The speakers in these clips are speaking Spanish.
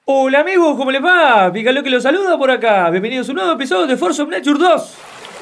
Hola amigos, ¿cómo les va? Pícalo que los saluda por acá. Bienvenidos a un nuevo episodio de Force of Nature 2.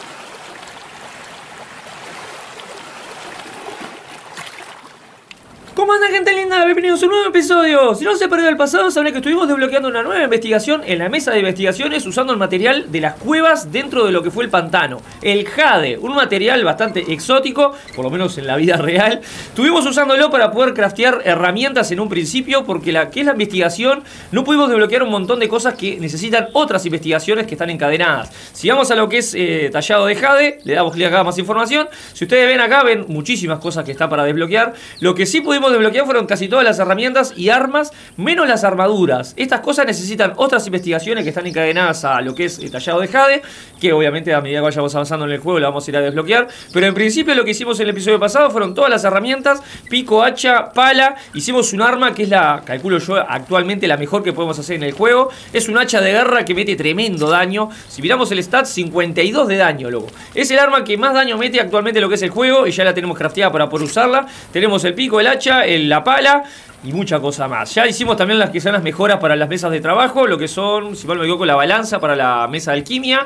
¿Cómo anda, gente linda? Bienvenidos a un nuevo episodio. Si no se perdió el pasado, sabrán que estuvimos desbloqueando una nueva investigación en la mesa de investigaciones usando el material de las cuevas dentro de lo que fue el pantano. El jade, un material bastante exótico, por lo menos en la vida real. Estuvimos usándolo para poder craftear herramientas en un principio, porque la que es la investigación no pudimos desbloquear un montón de cosas que necesitan otras investigaciones que están encadenadas. Si vamos a lo que es tallado de jade, le damos clic acá a más información. Si ustedes ven acá, ven muchísimas cosas que está para desbloquear. Lo que sí pudimos desbloquear fueron casi todas las herramientas y armas, menos las armaduras. Estas cosas necesitan otras investigaciones que están encadenadas a lo que es el tallado de jade, que obviamente a medida que vayamos avanzando en el juego la vamos a ir a desbloquear. Pero en principio lo que hicimos en el episodio pasado fueron todas las herramientas: pico, hacha, pala. Hicimos un arma que es la, calculo yo, actualmente la mejor que podemos hacer en el juego. Es un hacha de guerra que mete tremendo daño. Si miramos el stat, 52 de daño, loco. Es el arma que más daño mete actualmente en lo que es el juego, y ya la tenemos crafteada para poder usarla. Tenemos el pico, el hacha, la pala y mucha cosa más. Ya hicimos también las que son las mejoras para las mesas de trabajo, lo que son, si mal me equivoco, la balanza para la mesa de alquimia,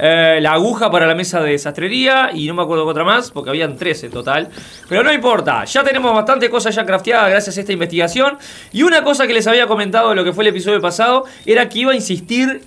la aguja para la mesa de sastrería, y no me acuerdo qué otra más, porque habían 3 en total. Pero no importa, ya tenemos bastante cosas ya crafteadas gracias a esta investigación. Y una cosa que les había comentado en lo que fue el episodio pasado era que iba a insistir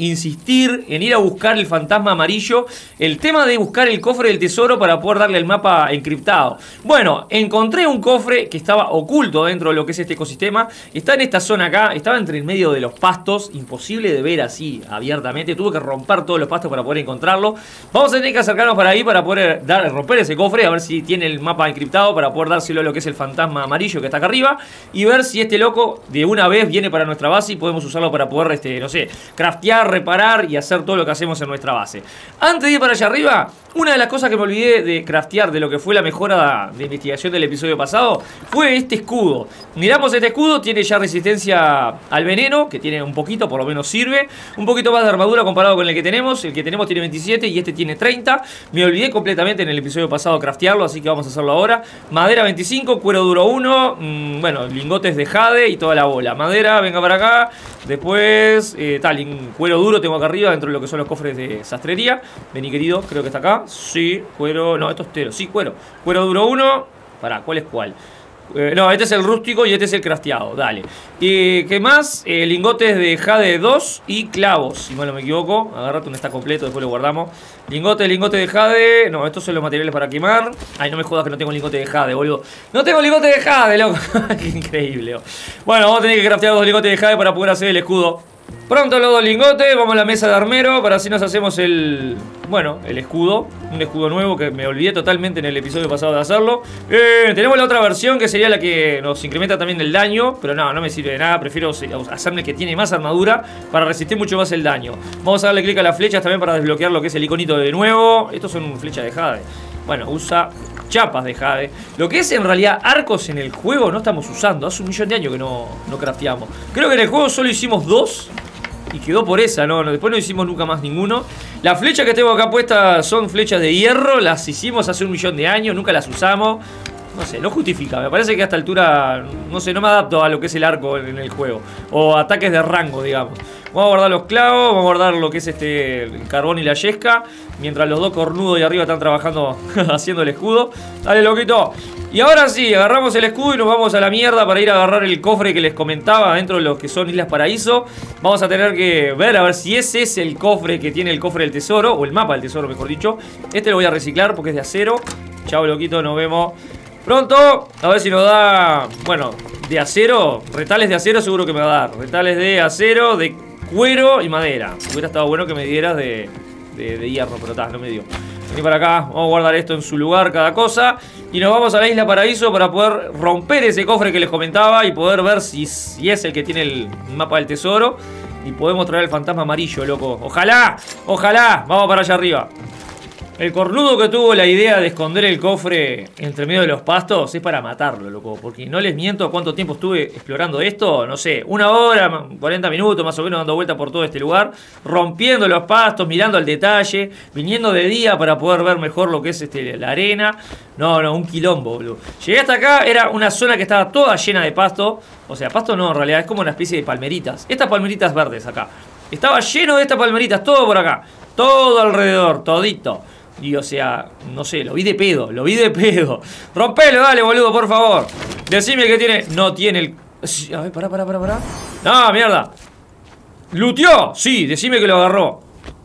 en ir a buscar el fantasma amarillo. El tema de buscar el cofre del tesoro para poder darle el mapa encriptado. Bueno, encontré un cofre que estaba oculto dentro de lo que es este ecosistema. Está en esta zona acá, estaba entre el medio de los pastos, imposible de ver así abiertamente. Tuve que romper todos los pastos para poder encontrarlo. Vamos a tener que acercarnos para ahí para poder romper ese cofre, a ver si tiene el mapa encriptado, para poder dárselo a lo que es el fantasma amarillo que está acá arriba, y ver si este loco de una vez viene para nuestra base y podemos usarlo para poder, no sé, craftear, reparar y hacer todo lo que hacemos en nuestra base. Antes de ir para allá arriba, una de las cosas que me olvidé de craftear de lo que fue la mejora de investigación del episodio pasado fue este escudo. Miramos este escudo, tiene ya resistencia al veneno, que tiene un poquito, por lo menos sirve. Un poquito más de armadura comparado con el que tenemos. El que tenemos tiene 27 y este tiene 30. Me olvidé completamente en el episodio pasado craftearlo, así que vamos a hacerlo ahora. Madera 25, cuero duro 1, bueno, lingotes de jade y toda la bola. Madera, venga para acá. Después, cuero duro tengo acá arriba dentro de lo que son los cofres de sastrería. Vení, querido, creo que está acá. Sí, cuero, no, esto es tero. Sí, cuero. Cuero duro 1. Pará, ¿cuál es cuál? No, este es el rústico y este es el crafteado, dale. ¿Qué más? Lingotes de jade 2 y clavos, si mal no me equivoco. Agarrate un está completo, después lo guardamos. Lingote de jade. No, estos son los materiales para quemar. Ay, no me jodas que no tengo lingote de jade, boludo. No tengo lingote de jade, loco. Qué increíble. Bueno, vamos a tener que craftear 2 lingotes de jade para poder hacer el escudo. Pronto los 2 lingotes, vamos a la mesa de armero para así nos hacemos el escudo. Un escudo nuevo que me olvidé totalmente en el episodio pasado de hacerlo. Tenemos la otra versión que sería la que nos incrementa también el daño, pero no me sirve de nada. Prefiero hacerme el que tiene más armadura para resistir mucho más el daño. Vamos a darle clic a las flechas también para desbloquear lo que es el iconito de nuevo. Estos son flechas de jade. Bueno, usa chapas de jade. Lo que es en realidad arcos en el juego no estamos usando. Hace 1.000.000 de años que no crafteamos. Creo que en el juego solo hicimos 2 y quedó por esa, ¿no? Después no hicimos nunca más ninguno. Las flechas que tengo acá puestas son flechas de hierro. Las hicimos hace 1.000.000 de años, nunca las usamos. No sé, no justifica. Me parece que a esta altura, no sé, no me adapto a lo que es el arco en el juego. O ataques de rango, digamos. Vamos a guardar los clavos, vamos a guardar lo que es el carbón y la yesca. Mientras los 2 cornudos de arriba están trabajando haciendo el escudo. Dale, loquito. Y ahora sí, agarramos el escudo y nos vamos a la mierda para ir a agarrar el cofre que les comentaba dentro de lo que son Islas Paraíso. Vamos a tener que ver a ver si ese es el cofre que tiene el cofre del tesoro, o el mapa del tesoro, mejor dicho. Este lo voy a reciclar porque es de acero. Chao, loquito, nos vemos pronto. A ver si nos da, bueno, de acero. Retales de acero seguro que me va a dar. Retales de acero, de cuero y madera. Hubiera estado bueno que me dieras de hierro, pero no me dio. Vení para acá, vamos a guardar esto en su lugar, cada cosa. Y nos vamos a la Isla Paraíso para poder romper ese cofre que les comentaba y poder ver si es el que tiene el mapa del tesoro. Y podemos traer el fantasma amarillo, loco. Ojalá, ojalá. Vamos para allá arriba. El cornudo que tuvo la idea de esconder el cofre entre medio de los pastos es para matarlo, loco. Porque no les miento cuánto tiempo estuve explorando esto. No sé, 1 hora, 40 minutos más o menos dando vuelta por todo este lugar. Rompiendo los pastos, mirando al detalle. Viniendo de día para poder ver mejor lo que es la arena. No, un quilombo, boludo. Llegué hasta acá, era una zona que estaba toda llena de pasto. O sea, pasto no, en realidad es como una especie de palmeritas. Estas palmeritas verdes acá. Estaba lleno de estas palmeritas, todo por acá. Todo alrededor, todito. Y o sea, no sé, lo vi de pedo. Rompelo, dale, boludo, por favor. Decime que tiene. No tiene el. A ver, pará. No, mierda. ¿Luteó? Sí, decime que lo agarró.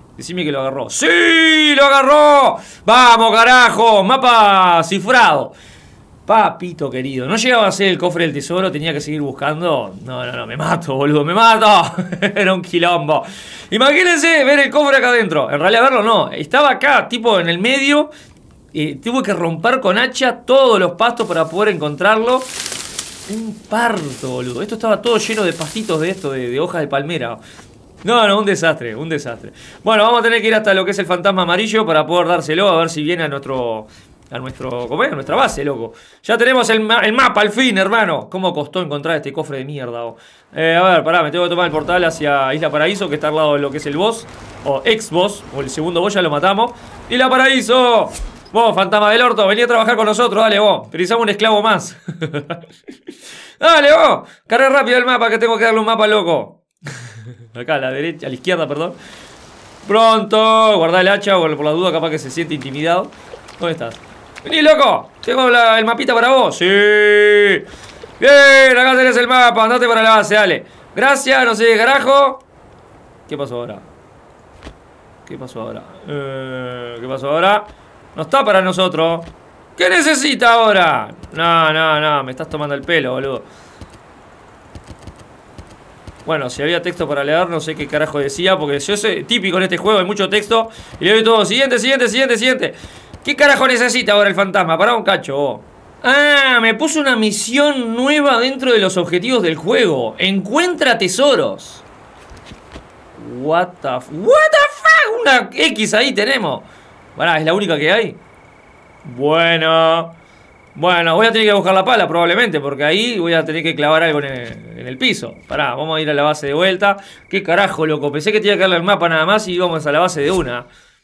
¡Sí! ¡Lo agarró! ¡Vamos, carajo! Mapa cifrado. Papito querido, no llegaba a ser el cofre del tesoro, tenía que seguir buscando. No, me mato, boludo, me mato. Era un quilombo. Imagínense ver el cofre acá adentro. En realidad verlo no, estaba acá, tipo en el medio. Tuve que romper con hacha todos los pastos para poder encontrarlo. Un parto, boludo. Esto estaba todo lleno de pastitos de esto, de hojas de palmera. No, un desastre. Bueno, vamos a tener que ir hasta lo que es el fantasma amarillo para poder dárselo, a ver si viene a nuestra base, loco. Ya tenemos el mapa al fin, hermano. ¿Cómo costó encontrar este cofre de mierda? A ver, pará, me tengo que tomar el portal hacia Isla Paraíso, que está al lado de lo que es el boss, o ex-boss, o el segundo boss, ya lo matamos. ¡Isla Paraíso! Vos, fantasma del orto, vení a trabajar con nosotros, dale vos. Precisamos un esclavo más. Dale vos, carga rápido el mapa, que tengo que darle un mapa loco. Acá a la derecha, a la izquierda, perdón. Pronto, guardá el hacha, por la duda capaz que se siente intimidado. ¿Dónde estás? Vení, loco, tengo el mapita para vos. Sí. Bien, acá tenés el mapa, andate para la base, dale. Gracias, no sé qué carajo. ¿Qué pasó ahora? ¿Qué pasó ahora? No está para nosotros. ¿Qué necesita ahora? No, me estás tomando el pelo, boludo. Bueno, si había texto para leer, no sé qué carajo decía, porque yo soy típico en este juego, hay mucho texto. Y le doy todo, siguiente. ¿Qué carajo necesita ahora el fantasma? Pará un cacho, vos. Ah, me puso una misión nueva dentro de los objetivos del juego. Encuentra tesoros. What the fuck? Una X ahí tenemos. Pará, ¿es la única que hay? Bueno, voy a tener que buscar la pala probablemente, porque ahí voy a tener que clavar algo en el piso. Pará, vamos a ir a la base de vuelta. ¿Qué carajo, loco? Pensé que tenía que darle el mapa nada más y íbamos a la base de una.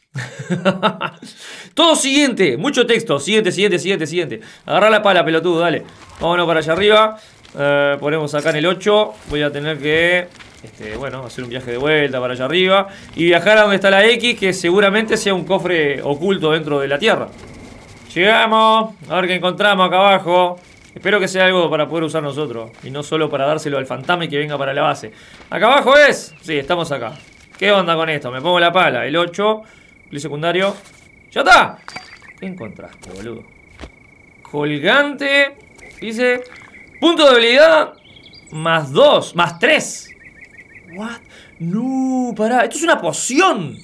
Todo siguiente, mucho texto. Siguiente. Agarrá la pala, pelotudo, dale. Vámonos para allá arriba. Ponemos acá en el 8. Voy a tener que hacer un viaje de vuelta para allá arriba y viajar a donde está la X, que seguramente sea un cofre oculto dentro de la tierra. Llegamos, a ver qué encontramos acá abajo. Espero que sea algo para poder usar nosotros y no solo para dárselo al fantasma y que venga para la base. ¿Acá abajo es? Sí, estamos acá. ¿Qué onda con esto? Me pongo la pala, el 8. Clic secundario. ¡Ya está! ¿Qué encontraste, boludo? Colgante. Dice punto de habilidad más 2, más 3. What? No, pará, esto es una poción.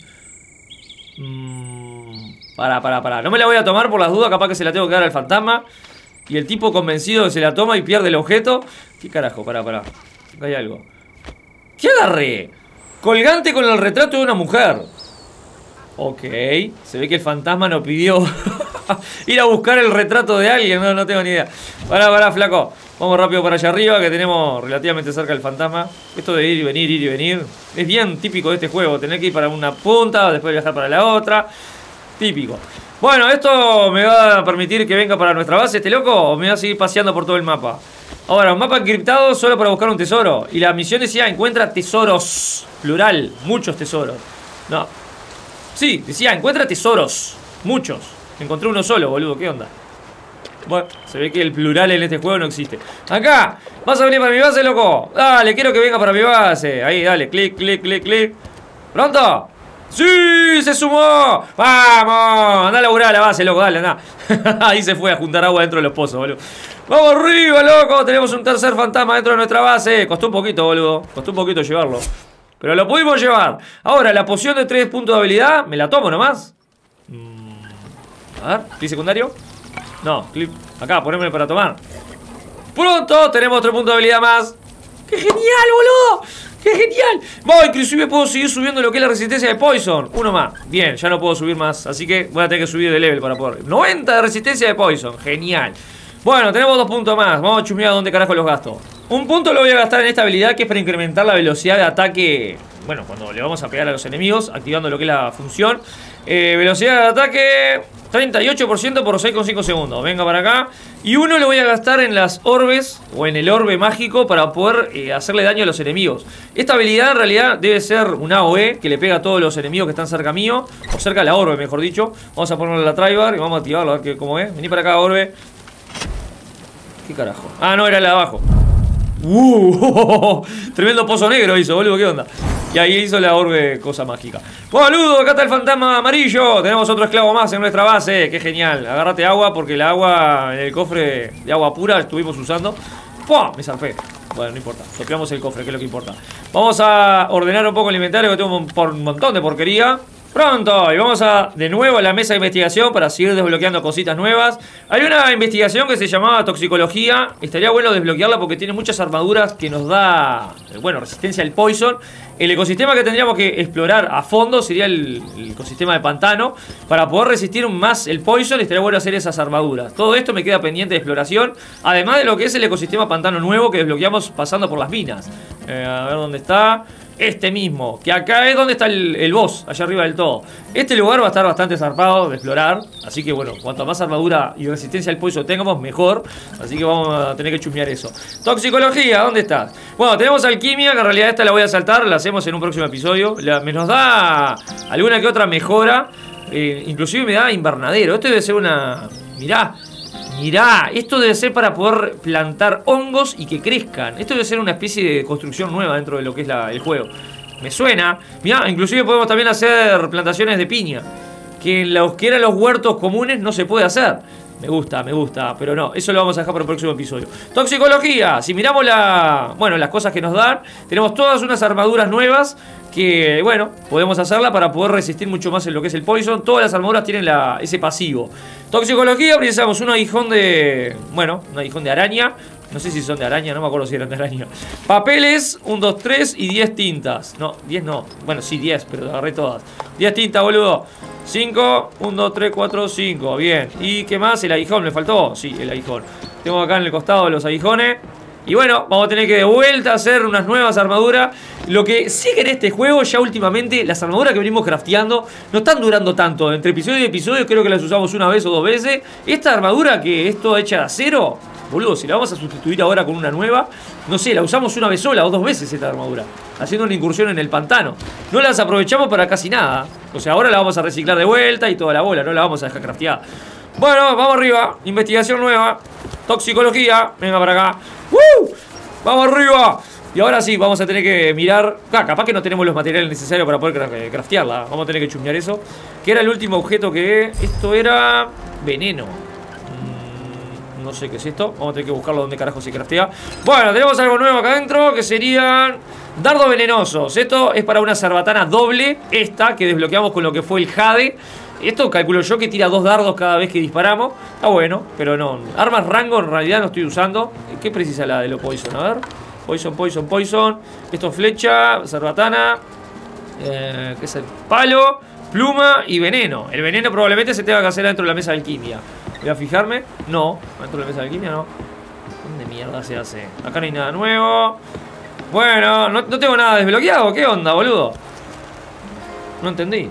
Pará. No me la voy a tomar por las dudas, capaz que se la tengo que dar al fantasma. Y el tipo convencido que se la toma y pierde el objeto. ¿Qué carajo? Pará. Acá hay algo. ¿Qué agarré? Colgante con el retrato de una mujer. Ok, se ve que el fantasma nos pidió ir a buscar el retrato de alguien. No tengo ni idea. Pará, flaco. Vamos rápido para allá arriba, que tenemos relativamente cerca el fantasma. Esto de ir y venir es bien típico de este juego. Tener que ir para una punta, después viajar para la otra. Típico. Bueno, esto me va a permitir que venga para nuestra base este loco, o me va a seguir paseando por todo el mapa. Ahora, un mapa encriptado solo para buscar un tesoro. Y la misión decía, encuentra tesoros. Plural, muchos tesoros. No. Sí, decía, encuentra tesoros. Muchos. Encontré uno solo, boludo, ¿qué onda? Bueno, se ve que el plural en este juego no existe. ¡Acá! ¿Vas a venir para mi base, loco? Dale, quiero que venga para mi base. Ahí, dale, clic. ¿Pronto? ¡Sí! ¡Se sumó! ¡Vamos! Andá a laburar a la base, loco, dale, andá. Ahí se fue a juntar agua dentro de los pozos, boludo. ¡Vamos arriba, loco! Tenemos un tercer fantasma dentro de nuestra base. Costó un poquito, boludo. Costó un poquito llevarlo. Pero lo pudimos llevar. Ahora, la poción de 3 puntos de habilidad, ¿me la tomo nomás? A ver, clic secundario. No, clic. Acá, ponémosle para tomar. Pronto, tenemos otro punto de habilidad más. ¡Qué genial, boludo! ¡Qué genial! ¡Genial! Voy, inclusive puedo seguir subiendo lo que es la resistencia de Poison. Uno más. Bien, ya no puedo subir más. Así que voy a tener que subir de level para poder. 90 de resistencia de Poison. Genial. Bueno, tenemos 2 puntos más. Vamos a chusmear dónde carajo los gasto. Un punto lo voy a gastar en esta habilidad, que es para incrementar la velocidad de ataque. Bueno, cuando le vamos a pegar a los enemigos, activando lo que es la función. Velocidad de ataque 38% por 6,5 segundos. Venga para acá. Y uno lo voy a gastar en las orbes, o en el orbe mágico, para poder hacerle daño a los enemigos. Esta habilidad en realidad debe ser un AOE que le pega a todos los enemigos que están cerca mío, o cerca de la orbe, mejor dicho. Vamos a ponerle la trybar y vamos a activarlo, a ver cómo es. Vení para acá, orbe. ¿Qué carajo? Ah, no, era la de abajo. Tremendo pozo negro hizo, boludo, ¿qué onda? Y ahí hizo la orbe cosa mágica. Boludo, acá está el fantasma amarillo. Tenemos otro esclavo más en nuestra base. Qué genial. Agárrate agua, porque el agua en el cofre de agua pura estuvimos usando. ¡Pum! Me zarpé. Bueno, no importa, sopeamos el cofre, que es lo que importa. Vamos a ordenar un poco el inventario, que tengo un montón de porquería. Pronto, y vamos de nuevo a la mesa de investigación para seguir desbloqueando cositas nuevas. Hay una investigación que se llamaba toxicología. Estaría bueno desbloquearla porque tiene muchas armaduras que nos da, bueno, resistencia al poison. El ecosistema que tendríamos que explorar a fondo sería el ecosistema de pantano. Para poder resistir más el poison estaría bueno hacer esas armaduras. Todo esto me queda pendiente de exploración, además de lo que es el ecosistema pantano nuevo que desbloqueamos pasando por las minas. A ver dónde está. Este mismo, que acá es donde está el boss, allá arriba del todo. Este lugar va a estar bastante zarpado de explorar. Así que bueno, cuanto más armadura y resistencia al poison tengamos, mejor. Así que vamos a tener que chusmear eso. Toxicología, ¿dónde estás? Bueno, tenemos alquimia, que en realidad esta la voy a saltar. La hacemos en un próximo episodio. Nos da alguna que otra mejora. Inclusive me da invernadero. Esto debe ser una... Mirá, esto debe ser para poder plantar hongos y que crezcan. Esto debe ser una especie de construcción nueva dentro de lo que es el juego. Me suena. Mirá, inclusive podemos también hacer plantaciones de piña, que en los que eran los huertos comunes no se puede hacer. Me gusta, pero no, eso lo vamos a dejar para el próximo episodio. Toxicología, si miramos las cosas que nos dan, tenemos todas unas armaduras nuevas que, bueno, podemos hacerla para poder resistir mucho más en lo que es el poison. Todas las armaduras tienen ese pasivo. Toxicología, precisamos un aguijón de... Bueno, un aguijón de araña. No sé si son de araña, no me acuerdo si eran de araña. Papeles, 1, 2, 3 y 10 tintas. No, 10 no. Bueno, sí, 10, pero agarré todas. 10 tintas, boludo. 5, 1, 2, 3, 4, 5. Bien. ¿Y qué más? ¿El aguijón me faltó? Sí, el aguijón. Tengo acá en el costado los aguijones. Y bueno, vamos a tener que de vuelta hacer unas nuevas armaduras. Lo que sigue en este juego, ya últimamente, las armaduras que venimos crafteando no están durando tanto. Entre episodio y episodio creo que las usamos una vez o 2 veces. Esta armadura que es toda hecha de acero, boludo, si la vamos a sustituir ahora con una nueva, no sé, la usamos una vez sola o 2 veces esta armadura, haciendo una incursión en el pantano. No las aprovechamos para casi nada. O sea, ahora la vamos a reciclar de vuelta y toda la bola, no la vamos a dejar crafteada. Bueno, vamos arriba. Investigación nueva. Toxicología. Venga para acá. ¡Vamos arriba! Y ahora sí, vamos a tener que mirar. Capaz que no tenemos los materiales necesarios para poder craftearla. Vamos a tener que chusmear eso. Que era el último objeto que... Esto era... veneno. No sé qué es esto. Vamos a tener que buscarlo donde carajo se craftea. Bueno, tenemos algo nuevo acá adentro, que serían dardos venenosos. Esto es para una cerbatana doble. Esta que desbloqueamos con lo que fue el jade. Esto calculo yo que tira 2 dardos cada vez que disparamos. Está bueno, pero no. Armas rango en realidad no estoy usando. ¿Qué precisa la de lo poison? A ver. Poison. Esto es flecha, cerbatana. ¿Qué es el palo? Pluma y veneno. El veneno probablemente se tenga que hacer dentro de la mesa de alquimia. Voy a fijarme. No, dentro de la mesa de alquimia no. ¿Dónde mierda se hace? Acá no hay nada nuevo. Bueno, no tengo nada desbloqueado. ¿Qué onda, boludo? No entendí.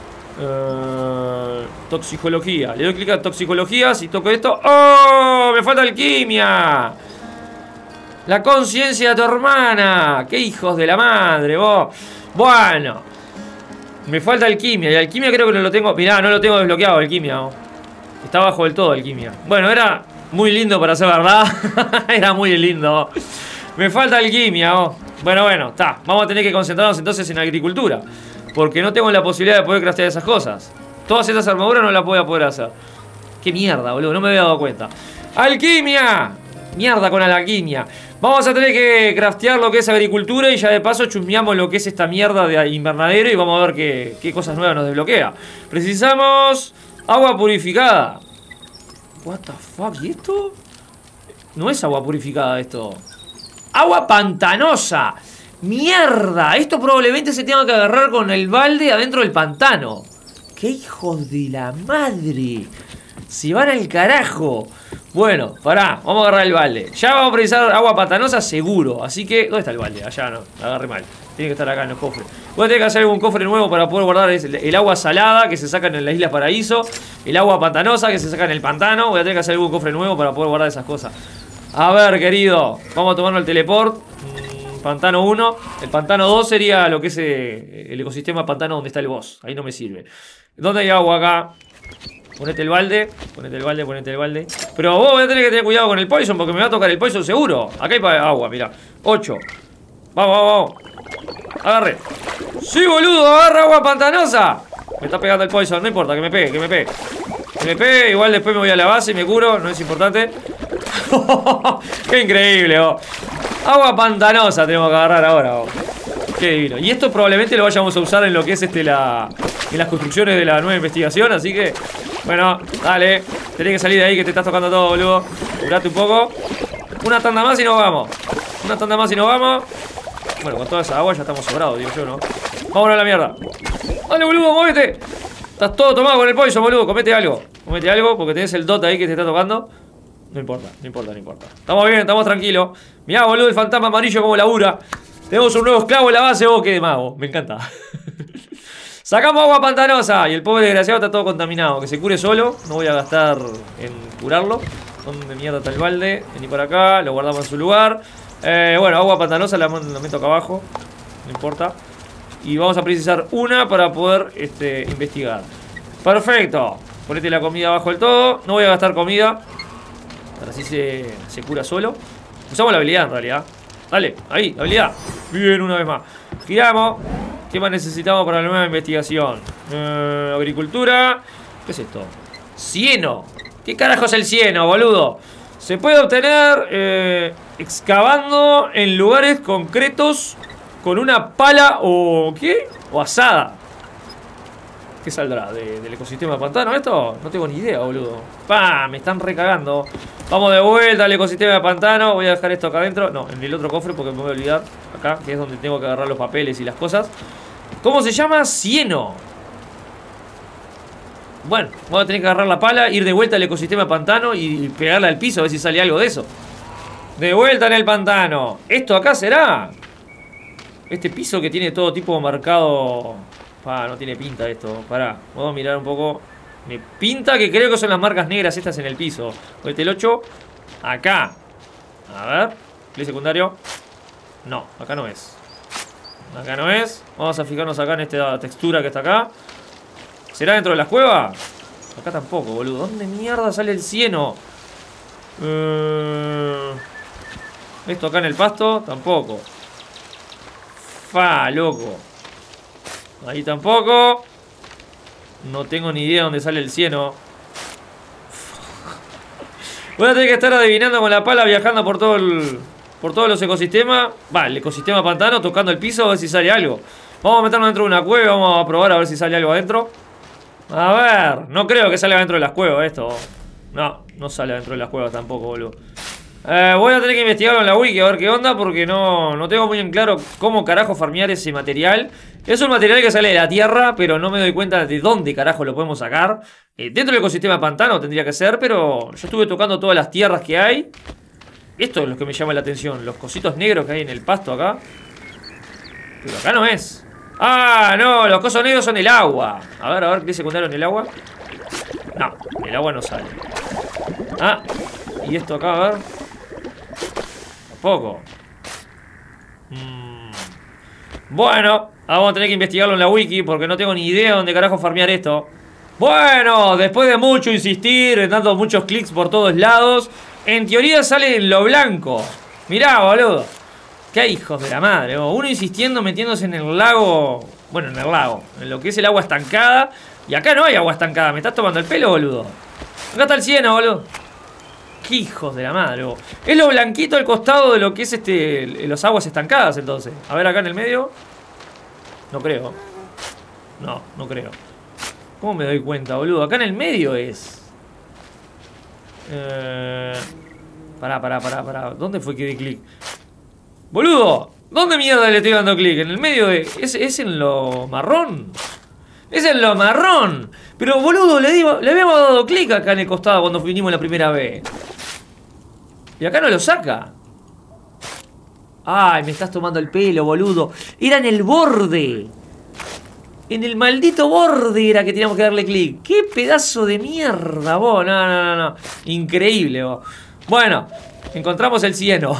Toxicología. Le doy clic a toxicología. Si toco esto. ¡Oh! Me falta alquimia. La conciencia de tu hermana. ¡Qué hijos de la madre, vos! Bueno, me falta alquimia. Y alquimia creo que no lo tengo. Mirá, no lo tengo desbloqueado, alquimia. ¿No? Está abajo del todo, alquimia. Bueno, era muy lindo para ser verdad. Era muy lindo. Me falta alquimia. Bueno, está. Vamos a tener que concentrarnos entonces en agricultura, porque no tengo la posibilidad de poder craftear esas cosas. Todas esas armaduras no las voy a poder hacer. Qué mierda, boludo, no me había dado cuenta. ¡Alquimia! Mierda con la alquimia. Vamos a tener que craftear lo que es agricultura y ya de paso chusmeamos lo que es esta mierda de invernadero y vamos a ver qué cosas nuevas nos desbloquea. Precisamos agua purificada. What the fuck, ¿y esto? No es agua purificada esto. Agua pantanosa. ¡Mierda! Esto probablemente se tenga que agarrar con el balde adentro del pantano. ¡Qué hijos de la madre! Se van al carajo. Bueno, pará, vamos a agarrar el balde. Ya vamos a precisar agua pantanosa seguro. Así que, ¿dónde está el balde? Allá no, agarré mal. Tiene que estar acá en los cofres. Voy a tener que hacer algún cofre nuevo para poder guardar el agua salada que se saca en las Islas Paraíso, el agua pantanosa que se saca en el pantano. Voy a tener que hacer algún cofre nuevo para poder guardar esas cosas. A ver, querido, vamos a tomarnos el teleport. Pantano 1. El pantano 2 sería lo que es el ecosistema pantano donde está el boss. Ahí no me sirve. ¿Dónde hay agua acá? Ponete el balde, ponete el balde, ponete el balde. Pero vos voy a tener que tener cuidado con el poison porque me va a tocar el poison seguro. Acá hay agua, mirá. 8. Vamos, vamos, vamos. Agarre. Sí, boludo, agarra agua pantanosa. Me está pegando el poison, no importa, que me pegue, que me pegue. Que me pegue, igual después me voy a la base y me curo, no es importante. Qué increíble, vos. Agua pantanosa tenemos que agarrar ahora, vos. Qué divino. Y esto probablemente lo vayamos a usar en lo que es en las construcciones de la nueva investigación, así que... Bueno, dale. Tenés que salir de ahí que te estás tocando todo, boludo. Curate un poco. Una tanda más y nos vamos. Una tanda más y nos vamos. Bueno, con toda esa agua ya estamos sobrados, digo yo, ¿no? Vámonos a la mierda. Dale, boludo, móvete. Estás todo tomado con el poison, boludo. Comete algo. Comete algo porque tenés el dot ahí que te está tocando. No importa, no importa, no importa. Estamos bien, estamos tranquilos. Mirá, boludo, el fantasma amarillo como labura. Tenemos un nuevo esclavo en la base, vos, qué de mago. Me encanta. Sacamos agua pantanosa. Y el pobre desgraciado está todo contaminado. Que se cure solo. No voy a gastar en curarlo. ¿Dónde mierda está el balde? Vení por acá, lo guardamos en su lugar. Bueno, agua pantanosa la meto acá abajo. No importa. Y vamos a precisar una para poder investigar. Perfecto. Ponete la comida abajo del todo. No voy a gastar comida. Para así se cura solo. Usamos la habilidad en realidad. Dale, ahí, la habilidad. Bien, una vez más. Giramos. ¿Qué más necesitamos para la nueva investigación? Agricultura. ¿Qué es esto? Cieno. ¿Qué carajo es el cieno, boludo? Se puede obtener excavando en lugares concretos con una pala o... ¿qué? O asada. ¿Qué saldrá? ¿Del ecosistema pantano esto? No tengo ni idea, boludo. ¡Pah! Me están recagando. Vamos de vuelta al ecosistema de pantano. Voy a dejar esto acá adentro. No, en el otro cofre porque me voy a olvidar. Acá, que es donde tengo que agarrar los papeles y las cosas. ¿Cómo se llama? Cieno. Bueno, voy a tener que agarrar la pala, ir de vuelta al ecosistema de pantano y pegarla al piso a ver si sale algo de eso. De vuelta en el pantano. ¿Esto acá será? Este piso que tiene todo tipo marcado... no tiene pinta esto. Pará, vamos a mirar un poco. Me pinta que creo que son las marcas negras estas en el piso. Ponete el 8. Acá. A ver. Clic secundario. No, acá no es. Acá no es. Vamos a fijarnos acá en esta textura que está acá. ¿Será dentro de las cuevas? Acá tampoco, boludo. ¿Dónde mierda sale el cieno? Esto acá en el pasto, tampoco. Loco. Ahí tampoco. No tengo ni idea dónde sale el cieno. Voy a tener que estar adivinando con la pala, viajando por todos los ecosistemas. El ecosistema pantano, tocando el piso a ver si sale algo. Vamos a meternos dentro de una cueva. Vamos a probar a ver si sale algo adentro. A ver, no creo que salga dentro de las cuevas esto. No, no sale dentro de las cuevas tampoco, boludo. Voy a tener que investigarlo en la wiki a ver qué onda, porque no tengo muy en claro cómo carajo farmear ese material. Es un material que sale de la tierra, pero no me doy cuenta de dónde carajo lo podemos sacar. Dentro del ecosistema pantano tendría que ser, pero yo estuve tocando todas las tierras que hay. Esto es lo que me llama la atención, los cositos negros que hay en el pasto acá. Pero acá no es. Ah, no, los cosos negros son el agua. A ver, ¿qué secundario en el agua? No, el agua no sale. Ah, y esto acá, a ver. Tampoco. Bueno, vamos a tener que investigarlo en la wiki porque no tengo ni idea de dónde carajo farmear esto. Bueno, después de mucho insistir, dando muchos clics por todos lados, en teoría sale en lo blanco. Mirá, boludo. Qué hijos de la madre, oh. Uno insistiendo metiéndose en el lago. Bueno, en el lago, en lo que es el agua estancada. Y acá no hay agua estancada, me estás tomando el pelo, boludo. Acá está el cieno, boludo. Qué hijos de la madre, oh. Es lo blanquito al costado de lo que es los aguas estancadas, entonces. A ver acá en el medio. No creo. No creo. ¿Cómo me doy cuenta, boludo? Acá en el medio es. Pará. ¿Dónde fue que di clic? ¡Boludo! ¿Dónde mierda le estoy dando clic? En el medio de... ¿Es en lo marrón? ¡Es en lo marrón! Pero boludo, le habíamos dado clic acá en el costado cuando vinimos la primera vez. Y acá no lo saca. Ay, me estás tomando el pelo, boludo. Era en el borde. En el maldito borde era que teníamos que darle clic. ¡Qué pedazo de mierda, vos! No. Increíble, vos. Bueno, encontramos el cieno.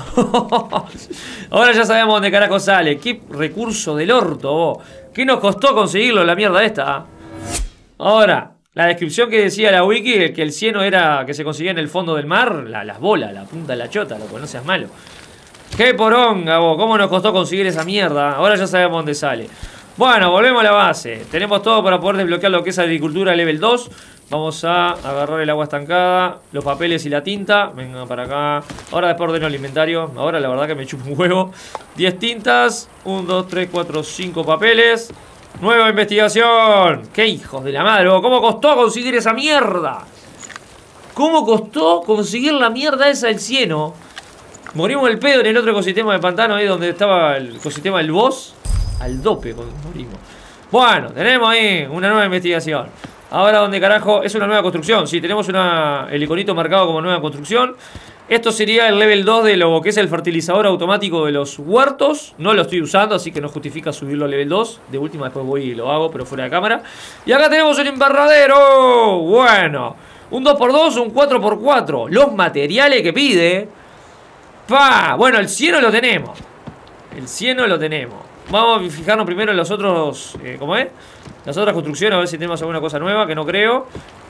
Ahora ya sabemos dónde carajo sale. ¡Qué recurso del orto, vos! ¿Qué nos costó conseguirlo, la mierda esta? Ahora, la descripción que decía la wiki, que el cieno era que se conseguía en el fondo del mar, las bolas, la punta de la chota, loco, no seas malo. ¡Qué poronga, vos! ¿Cómo nos costó conseguir esa mierda? Ahora ya sabemos dónde sale. Bueno, volvemos a la base. Tenemos todo para poder desbloquear lo que es agricultura level 2. Vamos a agarrar el agua estancada, los papeles y la tinta. Venga para acá. Ahora después ordeno el inventario. Ahora la verdad que me chupo un huevo. 10 tintas. 1, 2, 3, 4, 5 papeles. Nueva investigación. ¡Qué hijos de la madre! ¿Cómo costó conseguir esa mierda? ¿Cómo costó conseguir la mierda esa del cieno? Morimos el pedo en el otro ecosistema de pantano, ahí donde estaba el ecosistema del boss. Al dope morimos. Bueno, tenemos ahí una nueva investigación. Ahora, ¿dónde carajo? Es una nueva construcción. Sí, tenemos el iconito marcado como nueva construcción. Esto sería el level 2 de lo que es el fertilizador automático de los huertos. No lo estoy usando, así que no justifica subirlo a level 2. De última después voy y lo hago, pero fuera de cámara. Y acá tenemos un invernadero. Bueno, un 2x2, un 4x4. Los materiales que pide. ¡Pa! Bueno, el cieno lo tenemos. El cieno lo tenemos. Vamos a fijarnos primero en los otros... ¿cómo es? Las otras construcciones, a ver si tenemos alguna cosa nueva, que no creo.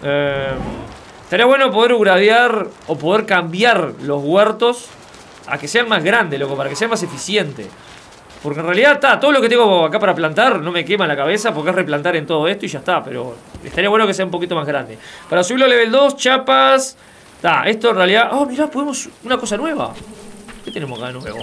Estaría bueno poder upgradear o poder cambiar los huertos a que sean más grandes, loco, para que sean más eficientes. Porque en realidad está, todo lo que tengo acá para plantar no me quema la cabeza porque es replantar en todo esto y ya está. Pero estaría bueno que sea un poquito más grande. Para subirlo a level 2, chapas. Está, esto en realidad... Oh, mirá, podemos... Una cosa nueva. ¿Qué tenemos acá de nuevo?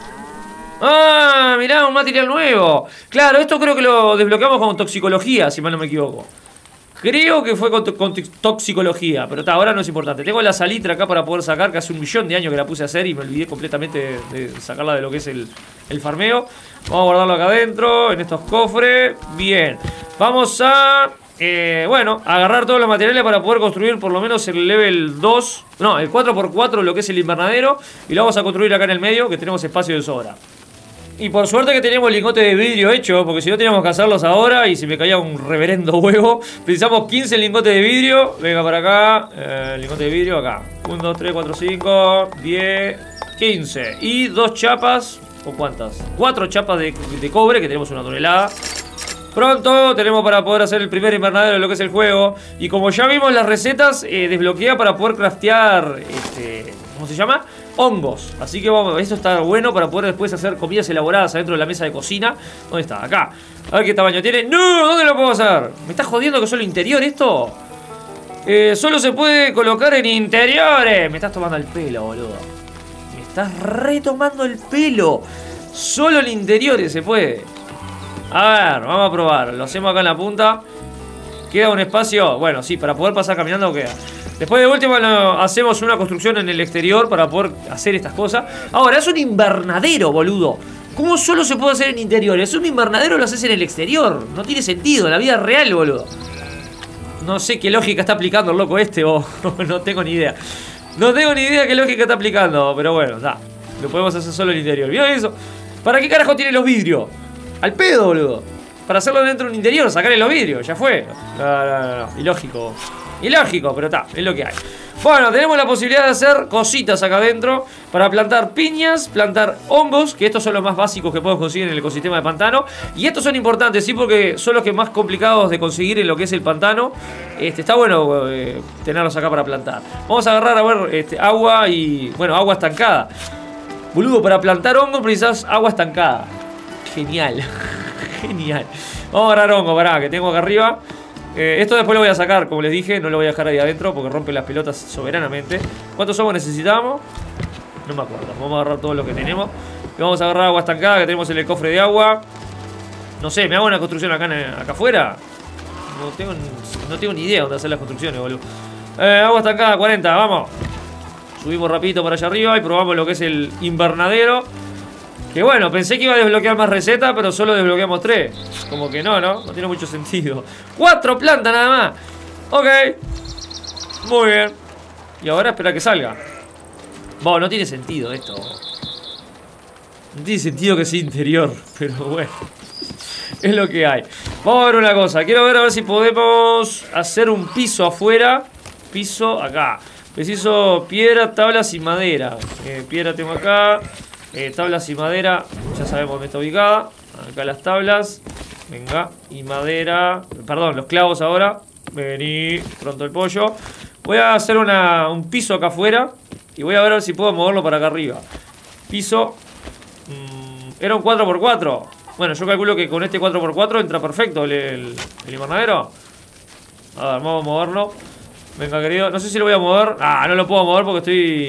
¡Ah! Mirá, un material nuevo. Claro, esto creo que lo desbloqueamos con toxicología, si mal no me equivoco. Creo que fue con toxicología, pero ahora no es importante. Tengo la salitra acá para poder sacar, que hace 1.000.000 de años que la puse a hacer y me olvidé completamente de sacarla de lo que es el farmeo. Vamos a guardarlo acá adentro, en estos cofres. Bien, vamos a... bueno, agarrar todos los materiales para poder construir por lo menos el level 2. No, el 4x4, lo que es el invernadero. Y lo vamos a construir acá en el medio, que tenemos espacio de sobra. Y por suerte que tenemos el lingote de vidrio hecho, porque si no teníamos que hacerlos ahora y se me caía un reverendo huevo. Precisamos 15 lingotes de vidrio. Venga para acá, lingote de vidrio acá. 1, 2, 3, 4, 5, 10, 15. Y 2 chapas, ¿o cuántas? 4 chapas de cobre, que tenemos 1 tonelada. Pronto tenemos para poder hacer el primer invernadero de lo que es el juego. Y como ya vimos las recetas, desbloquea para poder craftear, ¿cómo se llama? Hongos. Así que vamos, esto está bueno para poder después hacer comidas elaboradas adentro de la mesa de cocina. ¿Dónde está? Acá. A ver qué tamaño tiene. ¡No! ¿Dónde lo puedo hacer? ¿Me estás jodiendo que solo interior esto? Solo se puede colocar en interiores. Me estás tomando el pelo, boludo. Me estás retomando el pelo. Solo en interiores se puede. A ver, vamos a probar. Lo hacemos acá en la punta. Queda un espacio. Bueno, sí, para poder pasar caminando queda. Después de último hacemos una construcción en el exterior para poder hacer estas cosas. Ahora, es un invernadero, boludo. ¿Cómo solo se puede hacer en interior? Es un invernadero, lo haces en el exterior. No tiene sentido, en la vida real, boludo. No sé qué lógica está aplicando el loco este, o no tengo ni idea. No tengo ni idea qué lógica está aplicando, pero bueno, está. Lo podemos hacer solo en el interior. ¿Vieron eso? ¿Para qué carajo tiene los vidrios? Al pedo, boludo. Para hacerlo dentro de un interior, sacarle los vidrios, ya fue. No. Ilógico. Ilógico, pero está, es lo que hay. Bueno, tenemos la posibilidad de hacer cositas acá adentro para plantar piñas, plantar hongos, que estos son los más básicos que podemos conseguir en el ecosistema de pantano. Y estos son importantes, sí, porque son los que más complicados de conseguir en lo que es el pantano. Está bueno tenerlos acá para plantar. Vamos a agarrar, a ver, agua y... Bueno, agua estancada. Boludo, para plantar hongos precisas agua estancada. Genial. Genial. Vamos a agarrar hongo, pará, que tengo acá arriba. Esto después lo voy a sacar, como les dije. No lo voy a dejar ahí adentro porque rompe las pelotas soberanamente. ¿Cuántos hongos necesitamos? No me acuerdo. Vamos a agarrar todo lo que tenemos. Y vamos a agarrar agua estancada que tenemos en el cofre de agua. No sé, ¿me hago una construcción acá afuera? No tengo ni idea dónde hacer las construcciones, boludo. Agua estancada, 40, vamos. Subimos rapidito para allá arriba y probamos lo que es el invernadero. Que bueno, pensé que iba a desbloquear más recetas, pero solo desbloqueamos 3. Como que no, ¿no? No tiene mucho sentido. 4 plantas nada más. Ok. Muy bien. Y ahora espera que salga. Bueno, no tiene sentido esto. No tiene sentido que sea interior, pero bueno. Es lo que hay. Vamos a ver una cosa. Quiero ver a ver si podemos hacer un piso afuera. Piso acá. Preciso piedra, tablas y madera. Piedra tengo acá. Tablas y madera. Ya sabemos dónde está ubicada. Acá las tablas. Venga. Y madera. Perdón, los clavos ahora. Vení. Pronto el pollo. Voy a hacer un piso acá afuera. Y voy a ver si puedo moverlo para acá arriba. Piso. Era un 4x4. Bueno, yo calculo que con este 4x4 entra perfecto el invernadero. A ver, vamos a moverlo. Venga, querido. No sé si lo voy a mover. Ah, no lo puedo mover porque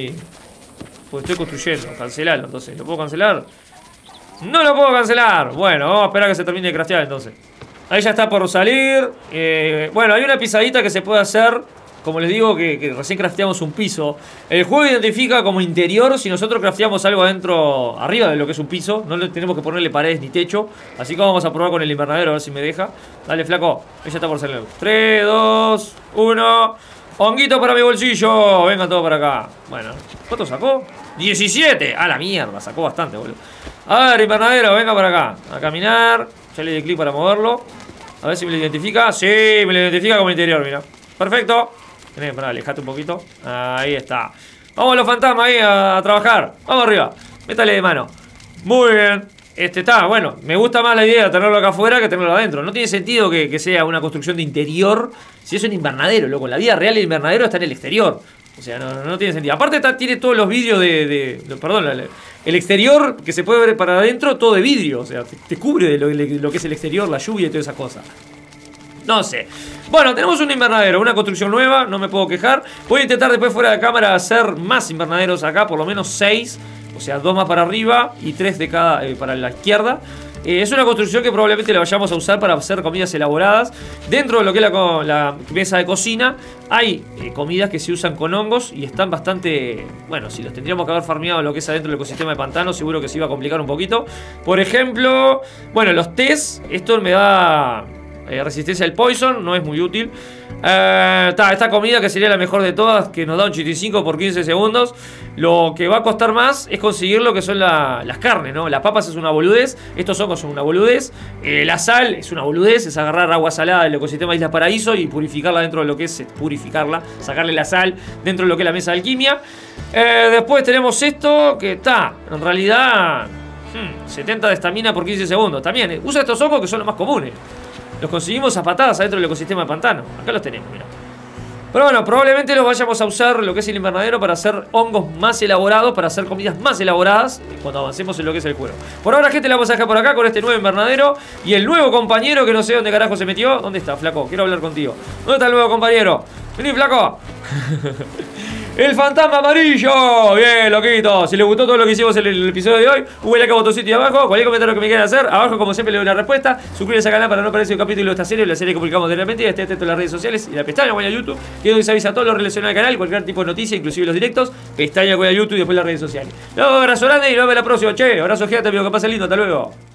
estoy construyendo. Cancelarlo, entonces. ¿Lo puedo cancelar? ¡No lo puedo cancelar! Bueno, vamos a esperar a que se termine de craftear, entonces. Ahí ya está por salir. Bueno, hay una pisadita que se puede hacer. Como les digo, que recién crafteamos un piso. El juego identifica como interior si nosotros crafteamos algo adentro, arriba de lo que es un piso. No tenemos que ponerle paredes ni techo. Así que vamos a probar con el invernadero a ver si me deja. Dale, flaco. Ella está por salir. 3, 2, 1. Honguito para mi bolsillo. Venga todo para acá. Bueno, ¿cuánto sacó? 17. A la mierda, sacó bastante, boludo. A ver, invernadero, venga para acá. A caminar. Ya le di clic para moverlo. A ver si me lo identifica. Sí, me lo identifica como interior, mira. Perfecto. Pará, alejate un poquito. Ahí está. Vamos los fantasmas ahí a trabajar. Vamos arriba. Métale de mano. Muy bien. Está, bueno, me gusta más la idea de tenerlo acá afuera que tenerlo adentro. No tiene sentido que sea una construcción de interior si es un invernadero, loco. En la vida real el invernadero está en el exterior. O sea, no tiene sentido. Aparte tiene todos los vidrios perdón, el exterior que se puede ver para adentro, todo de vidrio. O sea, te cubre de lo que es el exterior, la lluvia y todas esas cosas. No sé. Bueno, tenemos un invernadero, una construcción nueva, no me puedo quejar. Voy a intentar después fuera de cámara hacer más invernaderos acá, por lo menos 6. O sea, 2 más para arriba y 3 de cada para la izquierda. Es una construcción que probablemente la vayamos a usar para hacer comidas elaboradas. Dentro de lo que es la mesa de cocina hay comidas que se usan con hongos y están bastante... Bueno, si los tendríamos que haber farmeado lo que es adentro del ecosistema de pantano, seguro que se iba a complicar un poquito. Por ejemplo, bueno, los tés, esto me da... resistencia al poison, no es muy útil. Esta comida que sería la mejor de todas, que nos da un 85 por 15 segundos. Lo que va a costar más es conseguir lo que son las carnes, ¿no? Las papas es una boludez, estos hongos son una boludez. La sal es una boludez, es agarrar agua salada del ecosistema de Isla Paraíso y purificarla dentro de lo que es... Purificarla, sacarle la sal dentro de lo que es la mesa de alquimia. Después tenemos esto, que está, en realidad... 70 de estamina por 15 segundos. También, usa estos hongos que son los más comunes. Los conseguimos a patadas adentro del ecosistema de pantano. Acá los tenemos, mira. Pero bueno, probablemente los vayamos a usar lo que es el invernadero para hacer hongos más elaborados, para hacer comidas más elaboradas cuando avancemos en lo que es el juego. Por ahora, gente, la vamos a dejar por acá con este nuevo invernadero y el nuevo compañero que no sé dónde carajo se metió. ¿Dónde está, flaco? Quiero hablar contigo. ¿Dónde está el nuevo compañero? Vení, flaco. ¡El fantasma amarillo! Bien, loquito. Si les gustó todo lo que hicimos en el episodio de hoy, un like, botoncito y abajo. Cualquier comentario que me quieran hacer, abajo como siempre le doy una respuesta. Suscríbanse al canal para no perderse un capítulo de esta serie, la serie que publicamos diariamente. Y esté atento a las redes sociales y la pestaña web de YouTube, que es donde se avisa todo lo relacionado al canal, cualquier tipo de noticia, inclusive los directos. Pestaña web de YouTube y después las redes sociales. Luego, abrazo grande y nos vemos la próxima. Che, abrazo gigante, amigo, que pase lindo. Hasta luego.